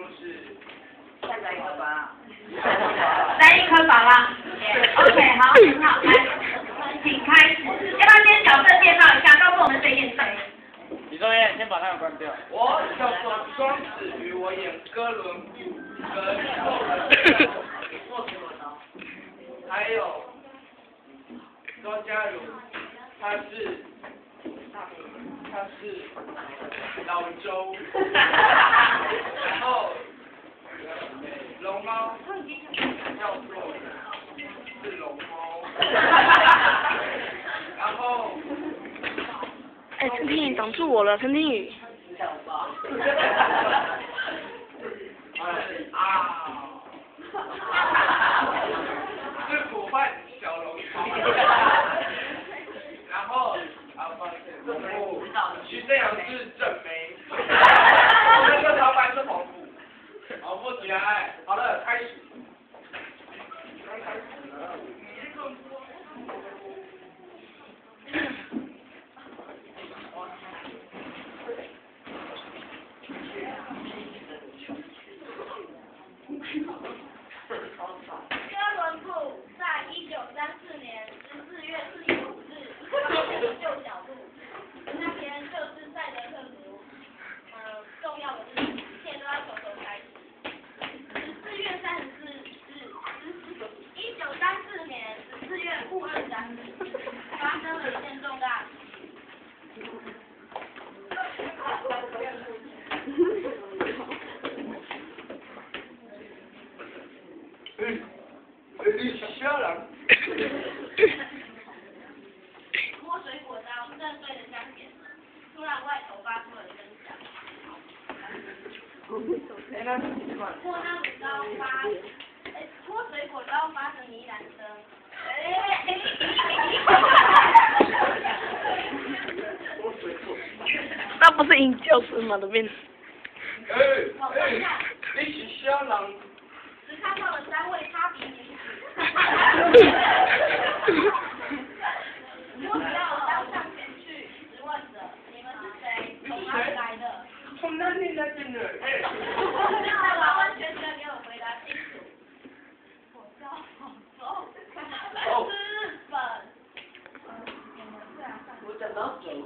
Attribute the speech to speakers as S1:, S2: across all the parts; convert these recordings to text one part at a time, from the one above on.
S1: 就是
S2: 再来一颗吧。
S3: 来一颗吧啦。OK， 好，很好，来，请开始。要不要先角色介绍一下，告诉我们谁演谁？
S4: 李宗彦，先把那个关掉。
S1: 我叫做庄子瑜，我演哥伦布跟还有高嘉如，他是老周，然后龙猫叫做是龙猫，然后
S5: 哎，陈天宇挡住我了，陈天宇。
S1: 是苦饭小龙猫，然后徐正阳是正妹，那个老板是黄埔，黄埔起来，好了，开始。
S3: 哥伦布在1934年14月45日旧小路，那天就是赛德克族重要的日子，一切都要从头开始。14月34日，1934年14月523日，发生了一件重大事。
S1: 你小人。
S3: 摸水果刀正对着香姐，突然外头发出了声响。摸水果刀发成呢喃声。
S5: 那不是鹰叫声吗？那边。
S1: 你是小人。
S3: 只看到了3位擦鼻女子。摸水果刀上前去，质问着：“你们是谁？从哪里来的？”
S1: 从哪里来的呢？
S3: 他完完全全没有回答清楚。我叫黄忠，日本。
S2: 我讲到走。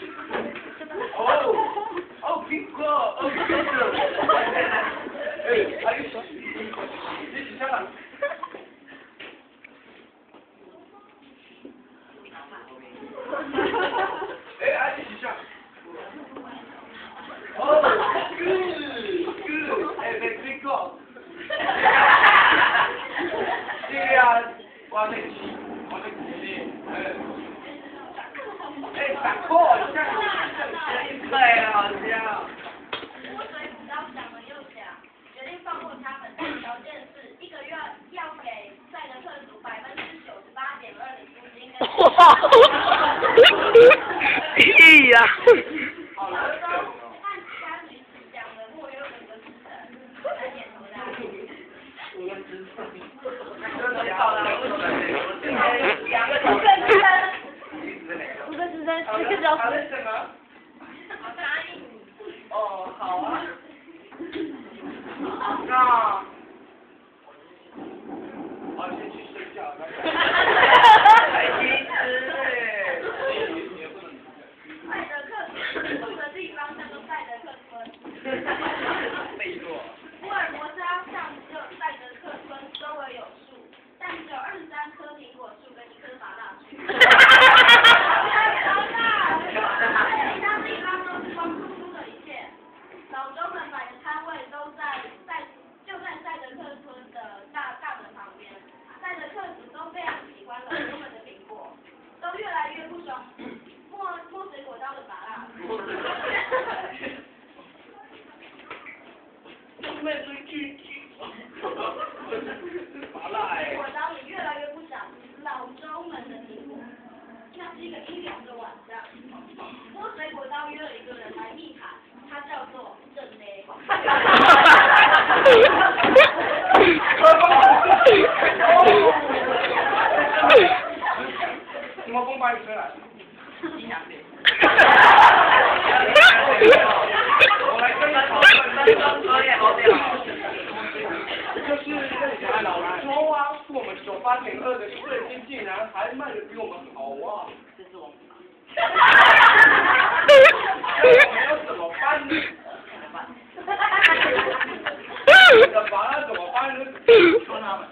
S1: 哦，苹果，苹果。还有什么？你是小人。你是啥？good，very good。这样，我的鸡，闪过，这样对了，好像。
S3: 摸水果刀想了又想，决定放过他们，但条件是1个月要给赛德克族98.2%的租金跟。
S5: 哇！屁呀！
S3: 老周和其他女子讲了莫约5个之神，才点头答应。
S1: 5个之神。
S5: 5个之神，4个小时。
S1: 什么？
S3: 好答应。
S1: 哦，好啊。那，我先去睡觉。还一只嘞。
S3: 赛德克住的地方叫做赛德克村。
S1: 没错。
S3: 福尔摩沙上只有赛德克村周围有树，但只有23棵苹果树跟1棵麻辣树。其他地方都是光秃秃的一片。老周们摆的摊位就在赛德克村的大门旁边。赛德克族都非常喜欢老周们的苹果，都越来越不爽摸水果刀的麻辣。
S1: 没追剧。麻辣哎。
S3: 我当也越来越不想老周们的苹果。那是一个阴凉的晚上，摸水果刀约了一个人来密谈，他叫做郑雷。
S1: 什么风把你吹来？
S2: 阴阳脸。
S1: 我来跟你讨论，但是可以好点。 就是那老人说啊，我们98.2的税金竟然还卖的比我们好啊！
S2: 这是我。
S1: 那要怎么办呢？怎么办？怎么办呢？说他们。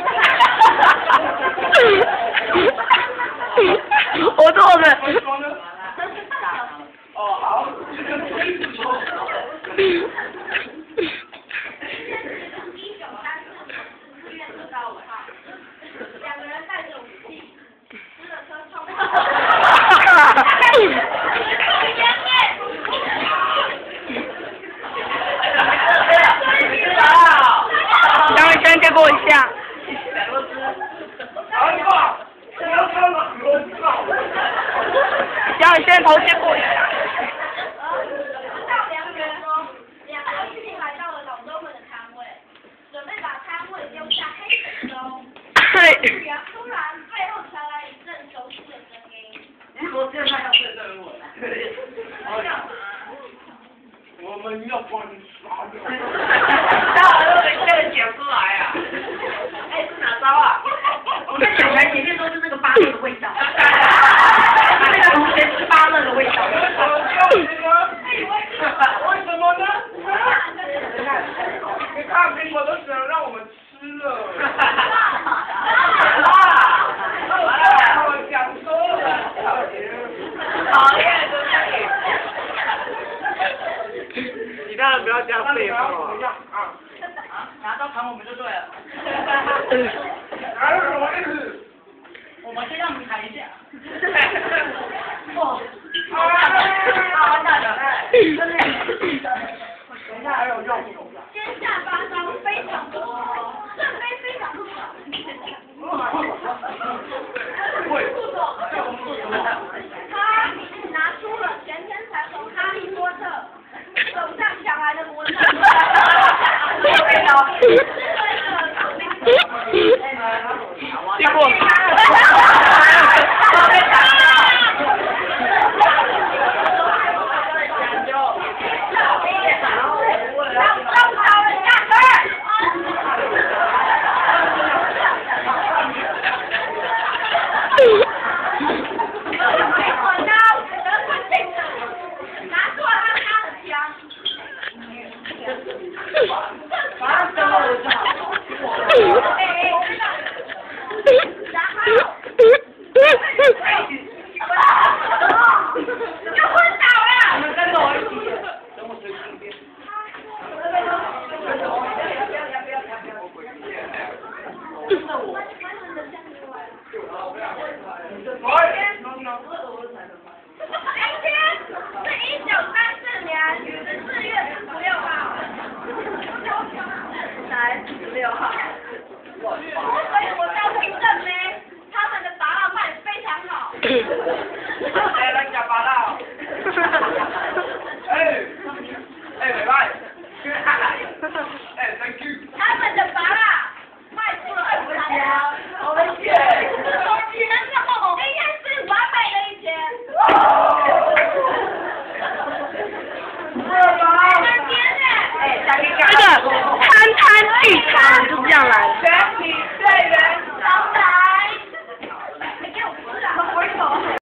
S5: 我做的。
S1: 说呢？哦，好。
S3: 2个人带着武器，吃了车冲。
S5: 杨宇轩借过一下。杨宇轩头借过一下。
S3: 到2人哦，2个一起来到了老周们的摊位，准备把摊位丢下黑水中。突然背后传来一阵熟悉的声音。
S2: 我现在要对着我了。
S1: 我们要把你杀掉。
S2: 大家都没这个讲出来啊！哎，是哪招啊？我在小孩前面都是那个芭乐的味道，那个同学吃芭乐的味道。
S1: 为什么呢？你看苹果都只能让我们吃了。我讲多了，
S2: 讨厌，真的。
S4: 其他人不要加废话。
S2: 拿刀砍我们就对了。
S1: 还有什么意思？
S2: 我们先让你砍一下。
S1: 哦。
S2: 完蛋了。
S1: 等一下还有用。
S3: 先下八招非常不好，胜非非常不好。他拿出了前天才从哈利波特手上抢来的魔杖。
S5: 结果。
S3: 拿出了他的枪。